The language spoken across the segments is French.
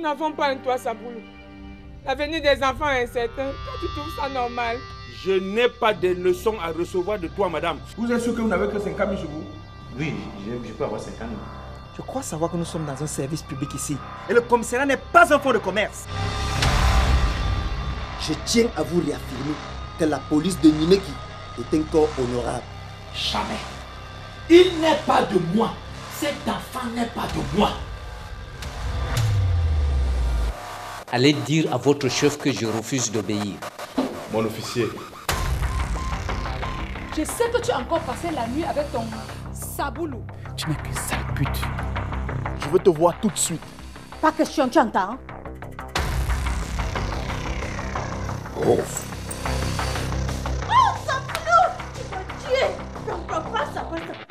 n'avons pas un toit, Saboulou. L'avenir des enfants est incertain. Toi, tu trouves ça normal? Je n'ai pas de leçons à recevoir de toi, madame. Vous êtes sûr que vous n'avez que 50 000 chez vous? Oui, je peux avoir 50 000. Je crois savoir que nous sommes dans un service public ici. Et le commissariat n'est pas un fonds de commerce. Je tiens à vous réaffirmer que la police de Nimeki est un corps honorable. Jamais. Il n'est pas de moi. Cet enfant n'est pas de moi. Allez dire à votre chef que je refuse d'obéir. Mon officier. Je sais que tu as encore passé la nuit avec ton Saboulou. Tu n'es qu'une sale pute. Je veux te voir tout de suite. Pas question, tu entends? Oh. Oh, Saboulou! Tu vas tuer! Non, pas ça, pas ça.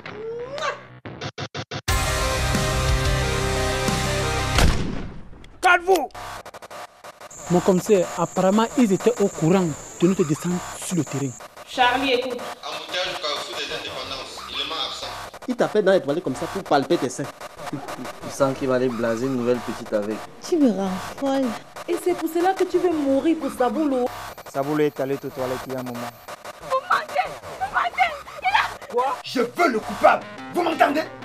Calme-vous! Mon commissaire, apparemment, ils étaient au courant de notre descente sur le terrain. Charlie, écoute. Embouteillage du carrefour des indépendances. Il est absent. Il t'appelle dans les toilettes comme ça pour palper tes seins. Il sent qu'il va aller blaser une nouvelle petite avec. Tu me rends folle. Et c'est pour cela que tu veux mourir pour Saboulou. Saboulou est allé aux toilettes il y a un moment. Vous mentez! Il a... Quoi? Je veux le coupable. Vous m'entendez?